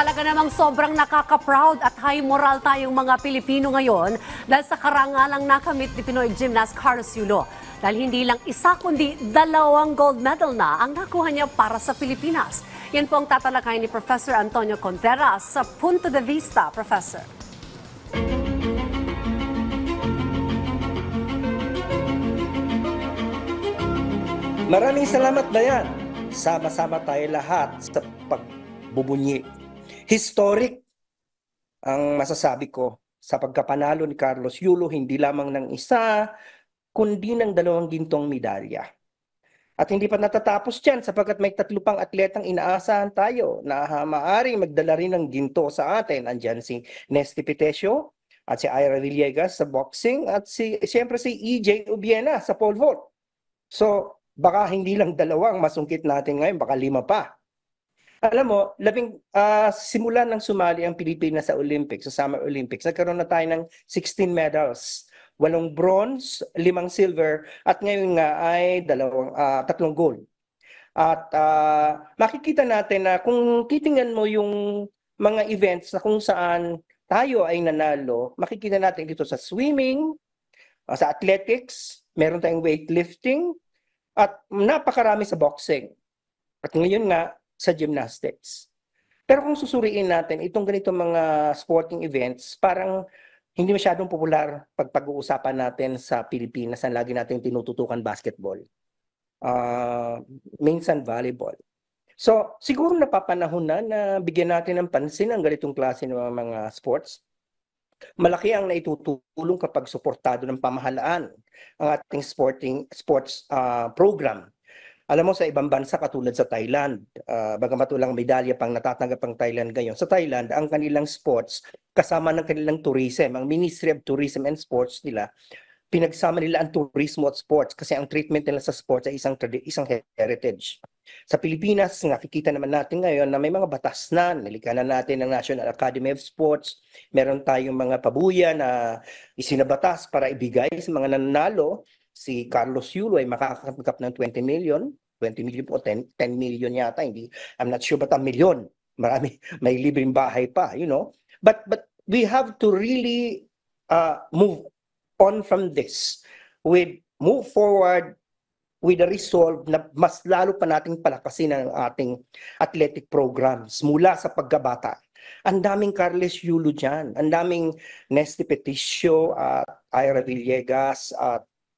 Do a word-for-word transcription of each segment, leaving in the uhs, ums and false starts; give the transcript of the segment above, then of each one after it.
Talaga namang sobrang nakaka-proud at high moral tayong mga Pilipino ngayon dahil sa karangalang nakamit ni Pinoy gymnast Carlos Yulo. Dahil hindi lang isa kundi dalawang gold medal na ang nakuha niya para sa Pilipinas. Yan po ang tatalakay ni Professor Antonio Contreras sa Punto de Vista, Professor. Maraming salamat, Dayan. Sama-sama tayo lahat sa pagbubunyi. Historic ang masasabi ko sa pagkapanalo ni Carlos Yulo, hindi lamang ng isa, kundi ng dalawang gintong medalya. At hindi pa natatapos dyan sapagkat may tatlo pang atletang inaasahan tayo na maaaring magdala rin ng ginto sa atin. Andyan si Nesty Pitesio at si Ira Villegas sa boxing at si, siyempre si E J Ubiena sa pole vault. So, baka hindi lang dalawang masungkit natin ngayon, baka lima pa. Alam mo, labing uh, simulan ng sumali ang Pilipinas sa Olympics, sa Summer Olympics, nagkaroon na tayo ng sixteen medals. Walong bronze, limang silver, at ngayon nga ay dalawang, uh, tatlong gold. At uh, makikita natin na kung titingnan mo yung mga events na kung saan tayo ay nanalo, makikita natin dito sa swimming, uh, sa athletics, meron tayong weightlifting, at napakarami sa boxing. At ngayon nga, sa gymnastics. Pero kung susuriin natin, itong ganitong mga sporting events, parang hindi masyadong popular pag pag-uusapan natin sa Pilipinas, ang lagi natin tinututukan basketball. Uh, minsan volleyball. So, siguro napapanahon na na bigyan natin ng pansin ang ganitong klase ng mga, mga sports. Malaki ang naitutulong kapag suportado ng pamahalaan ang ating sporting sports uh, program. Alam mo, sa ibang bansa katulad sa Thailand, uh, bagamat walang medalya pang natatanggap ang Thailand ngayon, sa Thailand, ang kanilang sports, kasama ng kanilang tourism, ang Ministry of Tourism and Sports nila, pinagsama nila ang turismo at sports kasi ang treatment nila sa sports ay isang, isang heritage. Sa Pilipinas, nakikita naman natin ngayon na may mga batas na, nilika na natin ng National Academy of Sports, meron tayong mga pabuya na isinabatas para ibigay sa mga nanalo. Si Carlos Yulo ay makakatanggap ng twenty million, twenty million po, ten, ten million yata, hindi, I'm not sure but a million, marami, may libreng bahay pa, you know. But, but we have to really uh, move on from this, with move forward with a resolve na mas lalo pa nating palakasin ang ating athletic programs mula sa pagkabata. Ang daming Carlos Yulo dyan, ang daming Nesty Pitesio at Ira Villegas at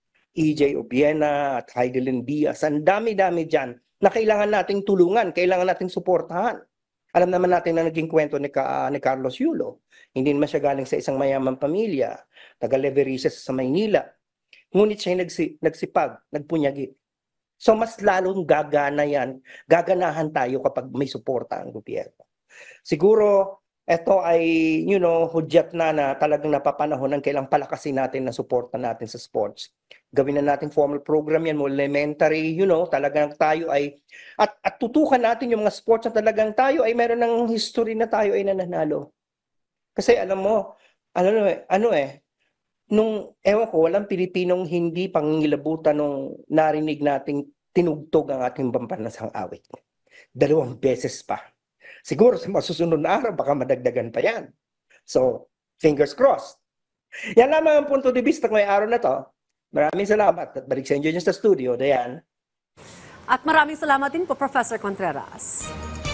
E J Ubiena at Heidelin Diaz, ang dami-dami dyan na kailangan nating tulungan, kailangan nating suportahan. Alam naman natin na naging kwento ni, Ka, ni Carlos Yulo. Hindi naman siya galing sa isang mayamang pamilya, taga-Leverices sa Maynila. Ngunit siya nagsi, nagsipag, nagpunyagi. So mas lalong gagana yan, gaganahan tayo kapag may suporta ang gobyerno. Siguro, ito ay, you know, hudyat na na talagang napapanahon ng kailang palakasin natin na suporta natin sa sports. Gawin na natin formal program yan, mo elementary, you know, talagang tayo ay, at, at tutukan natin yung mga sports na talagang tayo ay meron ng history na tayo ay nananalo. Kasi alam mo, ano eh, ano eh, nung, ewan ko, walang Pilipinong hindi pangingilabutan nung narinig nating tinugtog ang ating pambansang awit. Dalawang beses pa. Siguro sa masusunod na araw, baka madagdagan pa yan. So, fingers crossed. Yan lamang ang punto de vista ngayong araw na to. Maraming salamat at balik sa inyo sa studio, Dayan. At maraming salamat din po, Professor Contreras.